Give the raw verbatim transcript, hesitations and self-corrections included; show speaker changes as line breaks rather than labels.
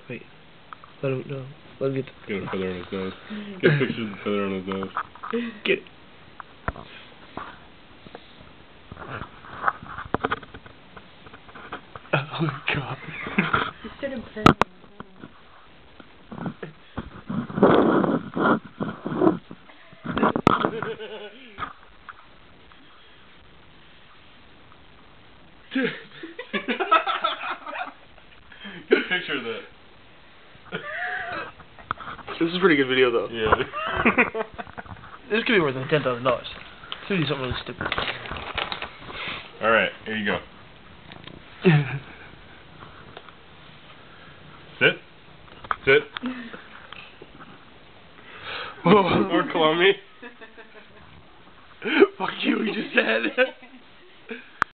Wait. Let him know. Let him get the...
Get a feather on his nose. Get a picture of the feather on his nose.
Get it. Oh my god.
You should have been.
Get a picture of that.
This is a pretty good video though.
Yeah.
This could be worth like ten thousand dollars. This would be something really stupid.
Alright, here you go. Sit. Sit.
Oh.
Or claw me.
Fuck you, he just said.